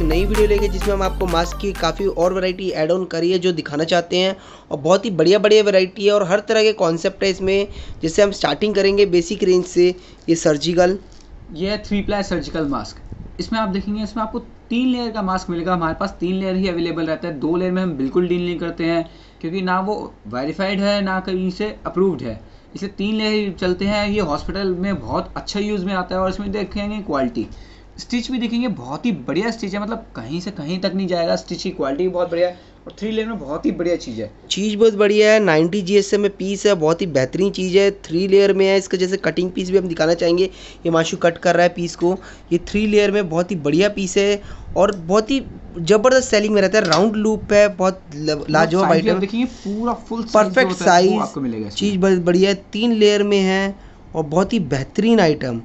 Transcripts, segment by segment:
नई वीडियो लेके जिसमें हम आपको मास्क की काफ़ी और वैरायटी ऐड ऑन करी है जो दिखाना चाहते हैं और बहुत ही बढ़िया वैरायटी है और हर तरह के कॉन्सेप्ट है इसमें। जैसे हम स्टार्टिंग करेंगे बेसिक रेंज से। ये सर्जिकल, ये है 3 प्लाई सर्जिकल मास्क। इसमें आप देखेंगे इसमें आपको 3 लेयर का मास्क मिलेगा। हमारे पास 3 लेयर ही अवेलेबल रहता है, 2 लेयर में हम बिल्कुल डील नहीं करते हैं क्योंकि ना वो वेरीफाइड है ना कहीं से अप्रूव्ड है, इसलिए 3 लेयर चलते हैं। ये हॉस्पिटल में बहुत अच्छा यूज़ में आता है और इसमें देखेंगे क्वालिटी, स्टिच भी देखेंगे बहुत ही बढ़िया स्टिच है, मतलब कहीं से कहीं तक नहीं जाएगा। स्टिच की क्वालिटी भी बहुत बढ़िया है और 3 लेयर में बहुत ही बढ़िया चीज़ है। चीज़ बहुत बढ़िया है। 90 GSM में पीस है, बहुत ही बेहतरीन चीज़ है। 3 लेयर में है। इसका जैसे कटिंग पीस भी हम दिखाना चाहेंगे। हिमांशु कट कर रहा है पीस को। ये 3 लेयर में बहुत ही बढ़िया पीस है और बहुत ही ज़बरदस्त सेलिंग में रहता है। राउंड लूप है, बहुत लाजवाब आइटम। देखिए पूरा फुल परफेक्ट साइज आपको मिलेगा। चीज़ बहुत बढ़िया है, 3 लेयर में है और बहुत ही बेहतरीन आइटम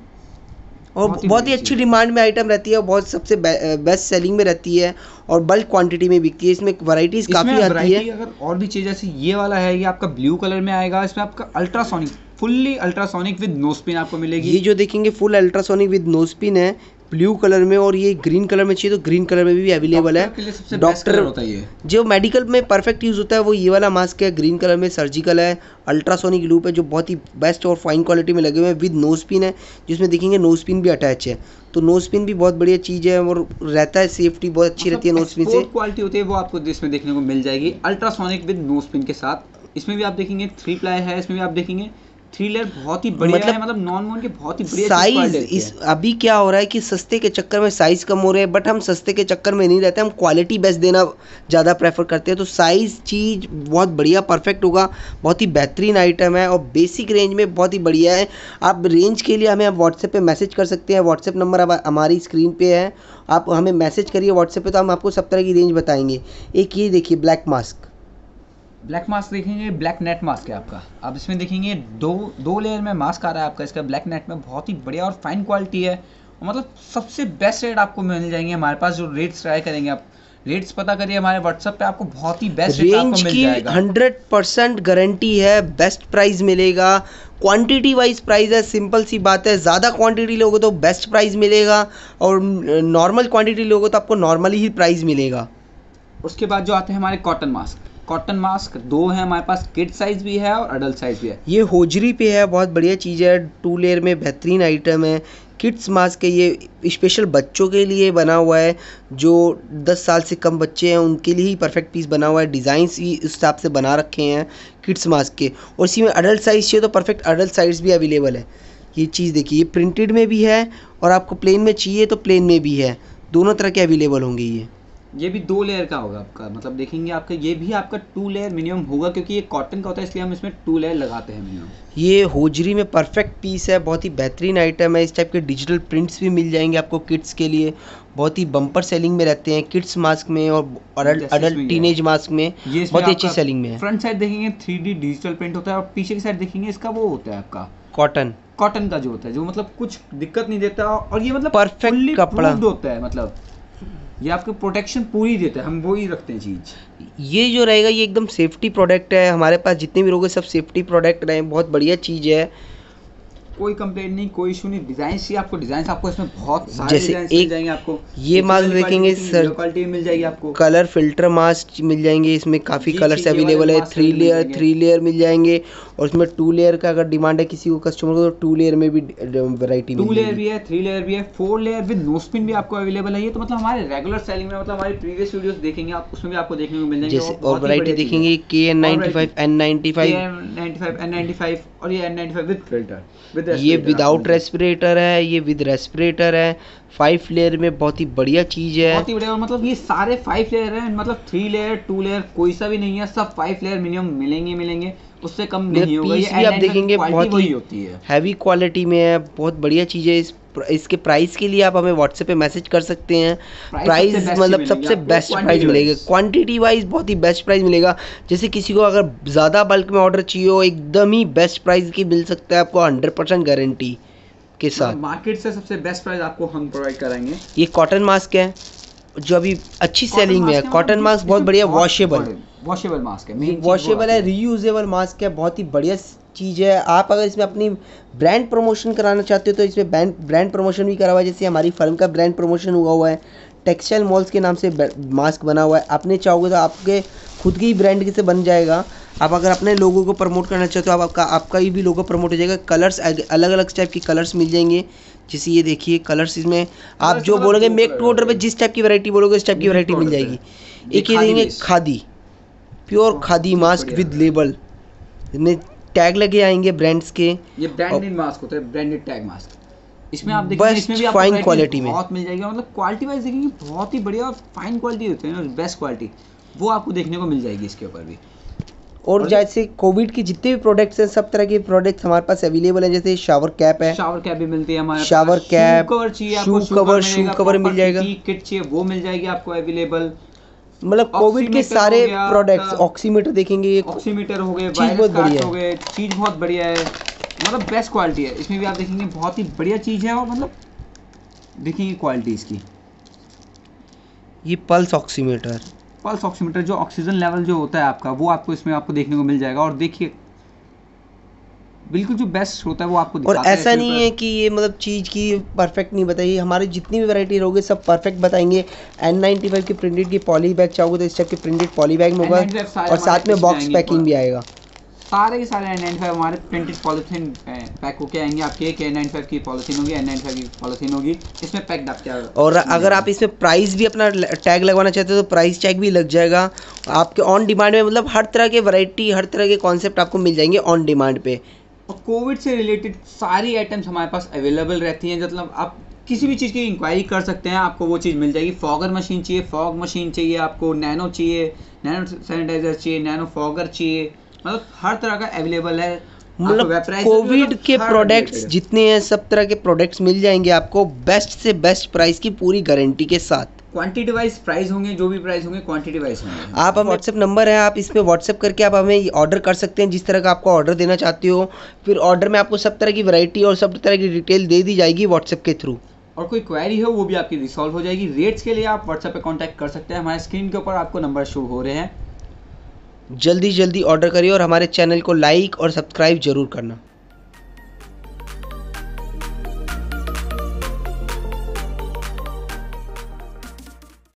और बहुत ही अच्छी डिमांड में आइटम रहती है और बहुत सबसे बेस्ट सेलिंग में रहती है और बल्क क्वांटिटी में बिकती है। इसमें वैराइटीज काफ़ी आती है। अगर और भी चीज़ जैसे ये वाला है, ये आपका ब्लू कलर में आएगा। इसमें आपका ultrasonic, fully ultrasonic with no spin आपको मिलेगी। ये जो देखेंगे full ultrasonic with no spin है ब्लू कलर में, और ये ग्रीन कलर में चाहिए तो ग्रीन कलर में भी अवेलेबल है। डॉक्टर होता है ये, जो मेडिकल में परफेक्ट यूज़ होता है वो ये वाला मास्क है। ग्रीन कलर में सर्जिकल है, अल्ट्रासोनिक लूप है जो बहुत ही बेस्ट और फाइन क्वालिटी में लगे हुए हैं। विद नो स्पिन है जिसमें देखेंगे नो स्पिन भी अटैच है, तो नो स्पिन भी बहुत बढ़िया चीज़ है और रहता है, सेफ्टी बहुत अच्छी रहती है नो स्पिन से। क्वालिटी होती है वो आपको इसमें देखने को मिल जाएगी अल्ट्रासोनिक विद नो स्पिन के साथ। इसमें भी आप देखेंगे 3 प्लाई है, इसमें भी आप देखेंगे 3 लेयर बहुत ही बढ़िया है, मतलब नॉन मोन के बहुत ही बढ़िया साइज। इस अभी क्या हो रहा है कि सस्ते के चक्कर में साइज कम हो रहे हैं, बट हम सस्ते के चक्कर में नहीं रहते, हम क्वालिटी बेस्ट देना ज़्यादा प्रेफर करते हैं। तो साइज़ चीज़ बहुत बढ़िया परफेक्ट होगा, बहुत ही बेहतरीन आइटम है और बेसिक रेंज में बहुत ही बढ़िया है। आप रेंज के लिए हमें व्हाट्सएप पे मैसेज कर सकते हैं। व्हाट्सएप नंबर अब हमारी स्क्रीन पे है, आप हमें मैसेज करिए व्हाट्सएप पे, तो हम आपको सब तरह की रेंज बताएंगे। एक ये देखिए ब्लैक मास्क, ब्लैक मास्क देखेंगे, ब्लैक नेट मास्क है आपका। आप इसमें देखेंगे दो लेयर में मास्क आ रहा है आपका। इसका ब्लैक नेट में बहुत ही बढ़िया और फाइन क्वालिटी है, मतलब सबसे बेस्ट रेट आपको मिल जाएंगे हमारे पास। जो रेट्स ट्राई करेंगे आप, रेट्स पता करिए हमारे व्हाट्सएप पे, आपको बहुत ही बेस्ट रेट आपको मिल जाएगा। 100% गारंटी है, बेस्ट प्राइस मिलेगा। क्वांटिटी वाइज प्राइस है, सिंपल सी बात है। ज़्यादा क्वांटिटी लोगे तो बेस्ट प्राइस मिलेगा और नॉर्मल क्वांटिटी लोगे तो आपको नॉर्मली ही प्राइस मिलेगा। उसके बाद जो आते हैं हमारे कॉटन मास्क। कॉटन मास्क 2 है हमारे पास, किड साइज भी है और अडल्ट साइज भी है। ये होजरी पे है, बहुत बढ़िया चीज़ है। 2 लेयर में बेहतरीन आइटम है। किड्स मास्क है, ये स्पेशल बच्चों के लिए बना हुआ है। जो 10 साल से कम बच्चे हैं उनके लिए ही परफेक्ट पीस बना हुआ है। डिज़ाइंस ही इस हिसाब से बना रखे हैं किड्स मास्क के। और इसी में अडल्ट साइज़ चाहिए तो परफेक्ट अडल्ट साइज़ भी अवेलेबल है। ये चीज़ देखिए, ये प्रिंटेड में भी है और आपको प्लेन में चाहिए तो प्लेन में भी है, दोनों तरह के अवेलेबल होंगे। ये भी 2 लेयर का होगा आपका, मतलब देखेंगे आपका ये भी आपका 2 लेयर मिनिमम होगा क्योंकि ये कॉटन का होता है, इसलिए हम इसमें 2 लेयर लगाते हैं मिनिमम। ये होजरी में परफेक्ट पीस है, बहुत ही बेहतरीन आइटम है। इस टाइप के डिजिटल प्रिंट्स भी मिल जाएंगे आपको किड्स के लिए, बहुत ही बम्पर सेलिंग में रहते हैं किड्स मास्क में और अडल्ट टीनेज मास्क में बहुत ही अच्छी सेलिंग में है। फ्रंट साइड देखेंगे 3D डिजिटल प्रिंट होता है और पीछे की साइड देखेंगे इसका वो होता है आपका कॉटन का जो होता है, जो मतलब कुछ दिक्कत नहीं देता और ये मतलब परफेक्ट कपड़ा होता है, मतलब ये आपको प्रोटेक्शन पूरी देता है, हम वो ही रखते हैं चीज़। ये जो रहेगा ये एकदम सेफ्टी प्रोडक्ट है। हमारे पास जितने भी लोग हैं सब सेफ्टी प्रोडक्ट रहे, बहुत बढ़िया चीज़ है, कोई कंप्लेंट नहीं, कोई इशू नहीं। डिजाइन चाहिए आपको, डिजाइन आपको इसमें बहुत सारे डिजाइन मिल जाएंगे आपको। ये मास्क देखेंगे सर, क्वालिटी मिल जाएगी आपको। कलर फिल्टर मास्क मिल जाएंगे, इसमें काफ़ी कलर्स अवेलेबल है। 3 लेयर मिल जाएंगे और इसमें 2 लेयर का अगर डिमांड है किसी को कस्टमर को तो 2 लेयर में भी वैरायटी 2 लेयर भी है, 3 लेयर भी है, 4 लेयर विद नो स्पिन भी आपको अवेलेबल है। ये तो मतलब हमारे रेगुलर सेलिंग में, मतलब हमारे प्रीवियस वीडियोस देखेंगे आप, उसमें भी आपको देखने को मिल जाएंगे। जैसे और वैरायटी देखेंगे N95 N95 और ये N95 विद फिल्टर, ये विदाउट रेस्पिरेटर है, ये विद रेस्पिरेटर है। 5 लेयर में बहुत ही बढ़िया चीज़ है, बहुत ही बढ़िया। मतलब ये सारे 5 लेयर हैं, मतलब 3 लेयर 2 लेयर कोई सा भी नहीं है, सब 5 लेयर मिनिमम मिलेंगे, उससे कम नहीं होगा। ये भी आप देखेंगे बहुत ही होती है, हैवी क्वालिटी में है, बहुत बढ़िया चीज़ है। इसके प्राइस के लिए आप हमें व्हाट्सएप पे मैसेज कर सकते हैं। प्राइस मतलब सबसे बेस्ट प्राइस मिलेगा, क्वांटिटी वाइज बहुत ही बेस्ट प्राइस मिलेगा। जैसे किसी को अगर ज़्यादा बल्क में ऑर्डर चाहिए हो, एकदम ही बेस्ट प्राइस की मिल सकता है आपको 100% गारंटी के साथ। मार्केट से सबसे बेस्ट प्राइस आपको हम प्रोवाइड कराएंगे। ये कॉटन मास्क है जो अभी अच्छी सेलिंग में है। कॉटन मास्क बहुत बढ़िया, वॉशेबल मास्क है, वॉशेबल है, रीयूजेबल मास्क है, बहुत ही बढ़िया चीज़ है। आप अगर इसमें अपनी ब्रांड प्रमोशन कराना चाहते हो तो इसमें ब्रांड प्रमोशन भी करा हुआ है। जैसे हमारी फर्म का ब्रांड प्रमोशन हुआ है, टेक्सटाइल मॉल्स के नाम से मास्क बना हुआ है। आपने चाहोगे तो आपके खुद की ब्रांड से बन जाएगा। आप अगर अपने लोगों को प्रमोट करना चाहते हो, आपका ही भी लोगो प्रमोट हो जाएगा। कलर्स अलग अलग टाइप के कलर्स मिल जाएंगे। जैसे ये देखिए कलर्स, इसमें आप जो बोलोगे मेक टू ऑर्डर पे जिस टाइप की वैरायटी बोलोगे उस टाइप की वैरायटी मिल जाएगी। एक ये देंगे khadi, pure khadi mask with label, इसमें टैग लगे आएंगे ब्रांड्स के। ये ब्रांडेड मास्क होता है, ब्रांडेड टैग मास्क। इसमें आप देखेंगे इसमें भी आपको फाइन क्वालिटी में बहुत मिल जाएगी, मतलब क्वालिटी वाइज देखेंगे बहुत ही बढ़िया और फाइन क्वालिटी होती है ना, बेस्ट क्वालिटी वो आपको देखने को मिल जाएगी इसके ऊपर भी। और जैसे कोविड की जितने भी प्रोडक्ट्स हैं, सब तरह के प्रोडक्ट्स हमारे पास अवेलेबल हैं। जैसे शावर कैप है, शावर कैप भी मिलती है हमारे शावर कैप, कवर चाहिए शू कवर मिल जाएगा, किट चाहिए वो मिल जाएगी आपको अवेलेबल। मतलब कोविड के सारे प्रोडक्ट्स, ऑक्सीमीटर देखेंगे, ऑक्सीमीटर हो गए, चीज बहुत बढ़िया हो गए, चीज बहुत बढ़िया है, मतलब बेस्ट क्वालिटी है। इसमें भी आप देखेंगे बहुत ही बढ़िया चीज है, और मतलब देखेंगे क्वालिटी इसकी। ये पल्स ऑक्सीमीटर, पल्स ऑक्सीमीटर जो ऑक्सीजन लेवल जो होता है आपका, वो आपको इसमें आपको देखने को मिल जाएगा। और देखिए बिल्कुल जो बेस्ट होता है वो आपको दिखाता और है। ऐसा नहीं है कि ये मतलब चीज़ की परफेक्ट नहीं बताइए, हमारी जितनी भी वैरायटी रहोगे सब परफेक्ट बताएंगे। N95 की प्रिंटेड की पॉली बैग चाहोगे तो इस टाइप के प्रिंटेड पॉली बैग में होगा, और साथ में बॉक्स पैकिंग भी आएगा। सारे के सारे N95 हमारे प्रिंटेड पॉलीथीन पैक होके आएंगे आपके। एक N95 की पॉलीथीन होगी, N95 की पॉलीथीन होगी, इसमें पैक्ड आपके। और अगर आप इसमें प्राइस भी अपना टैग लगवाना चाहते हो तो प्राइस टैग भी लग जाएगा आपके ऑन डिमांड में। मतलब हर तरह के वैरायटी, हर तरह के कॉन्सेप्ट आपको मिल जाएंगे ऑन डिमांड पे। और कोविड से रिलेटेड सारी आइटम्स हमारे पास अवेलेबल रहती हैं, मतलब आप किसी भी चीज़ की इंक्वायरी कर सकते हैं, आपको वो चीज़ मिल जाएगी। फॉगर मशीन चाहिए, फॉग मशीन चाहिए आपको, नैनो चाहिए, नैनो सैनिटाइजर चाहिए, नैनो फॉगर चाहिए, मतलब हर तरह का अवेलेबल है। मतलब कोविड के प्रोडक्ट्स जितने हैं सब तरह के प्रोडक्ट्स मिल जाएंगे आपको बेस्ट से बेस्ट प्राइस की पूरी गारंटी के साथ। क्वांटिटी वाइज प्राइस होंगे, जो भी प्राइस होंगे क्वांटिटी वाइज होंगे। आप व्हाट्सएप नंबर है, आप इस पे व्हाट्सएप करके आप हमें ऑर्डर कर सकते हैं जिस तरह का आपको ऑर्डर देना चाहते हो। फिर ऑर्डर में आपको सब तरह की वैरायटी और सब तरह की डिटेल दे दी जाएगी व्हाट्सएप के थ्रू। और कोई क्वेरी हो वो भी आपकी रिसॉल्व हो जाएगी। रेट्स के लिए आप व्हाट्सएप पे कांटेक्ट कर सकते हैं, हमारे स्क्रीन के ऊपर आपको नंबर शो हो रहे हैं। जल्दी ऑर्डर करिए और हमारे चैनल को लाइक और सब्सक्राइब जरूर करना।